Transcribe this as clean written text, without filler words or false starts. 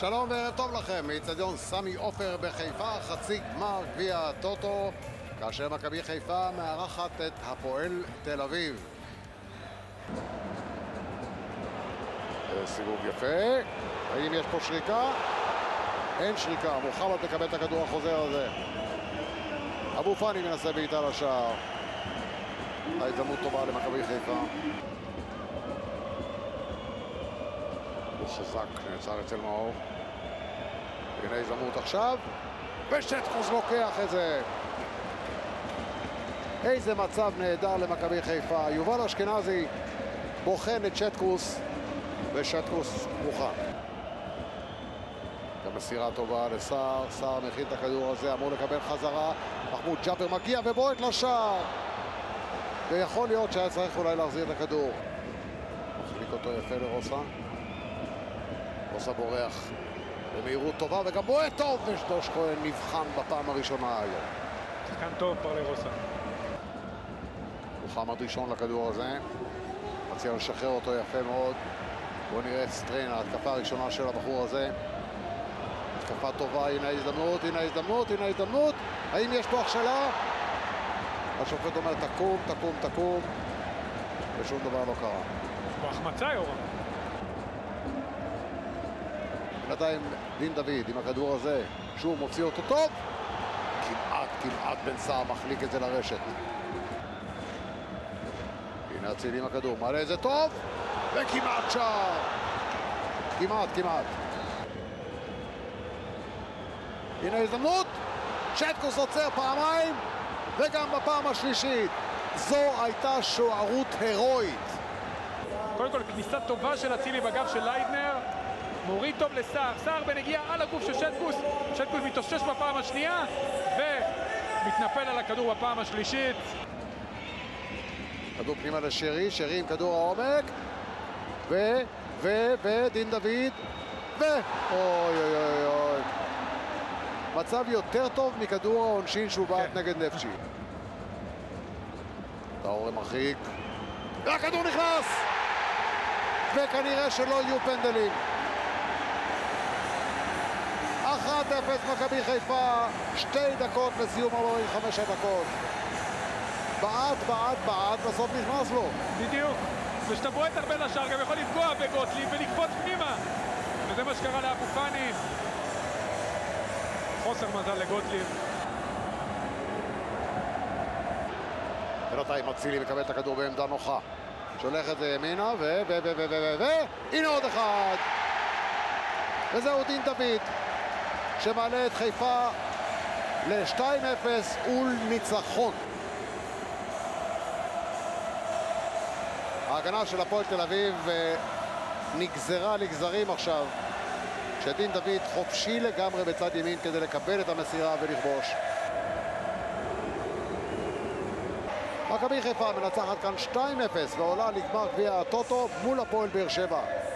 שלום וערב טוב לכם, מאצטדיון סמי עופר בחיפה, חצי גמר גביע הטוטו, כאשר מכבי חיפה מארחת את הפועל תל אביב. סיבוב יפה, האם יש פה שריקה? אין שריקה, מוחמד מקבל את הכדור החוזר הזה. אבו פאני מנסה בעיטה לשער. ההזדמנות טובה למכבי חיפה. הוא חזק, נעצר אצל מאור. הנה הזדמנות עכשיו, ושטקוס לוקח את זה. איזה מצב נהדר למכבי חיפה. יובל אשכנזי בוחן את שטקוס, ושטקוס מוכן. גם מסירה טובה לסער, סער מכין את הכדור הזה, אמור לקבל חזרה. מחמוד ג'אבר מגיע ובועט לשער. ויכול להיות שהיה צריך אולי להחזיר את הכדור. מחליק אותו יפה לרוסה. רוסה בורח במהירות טובה וגם בועט טוב, ושדוש כהן נבחן בפעם הראשונה היום. שחקן טוב פרלי רוסה. מוחמד ראשון לכדור הזה. מציע לשחרר אותו יפה מאוד. בואו נראה את סטריין, ההתקפה הראשונה של הבחור הזה. התקפה טובה, הנה ההזדמנות, הנה ההזדמנות, הנה ההזדמנות. האם יש פה הכשלה? השופט אומר תקום, תקום, תקום, ושום דבר לא קרה. בהחמצה יורם. בינתיים דין דוד עם הכדור הזה, שוב מוציא אותו טוב. כמעט בן סער מחליק את זה לרשת. הנה אצילי עם הכדור, מעלה את זה טוב, וכמעט שער. כמעט. הנה הזדמנות, שטקוס עוצר פעמיים, וגם בפעם השלישית. זו הייתה שוערות הירואית. קודם כל כניסה טובה של אצילי בגב של ליידנר, מוריד טוב לסער, סער בנגיעה על הגוף של שטקוס, שטקוס מתאושש בפעם השנייה ומתנפל על הכדור בפעם השלישית. כדור פנימה לשרי, שרי עם כדור העומק, ודין דוד, אוי. מצב יותר טוב מכדור העונשין שהוא בעט נגד נפצ'י. טאורה מרחיק, והכדור נכנס! וכנראה שלא יהיו פנדלים. 1-0 מכבי חיפה, 2 דקות לסיום 45 הדקות. בעט, בסוף נכנס לו. בדיוק. ושאתה בועט הרבה לשער, גם יכול לפגוע בגוטליב ולקפוץ פנימה. וזה מה שקרה לאבו פאני. חוסר מזל לגוטליב. בינתיים אצילי מקבל את הכדור בעמדה נוחה. שולח את זה ימינה, הנה עוד אחד. וזהו דין דוד, שמעלה את חיפה ל-2-0 ולניצחון. ההגנה של הפועל תל אביב נגזרה לגזרים עכשיו, שדין דוד חופשי לגמרי בצד ימין כדי לקבל את המסירה ולכבוש. מכבי חיפה מנצחת כאן 2-0 ועולה לגמר גביע הטוטו מול הפועל באר שבע.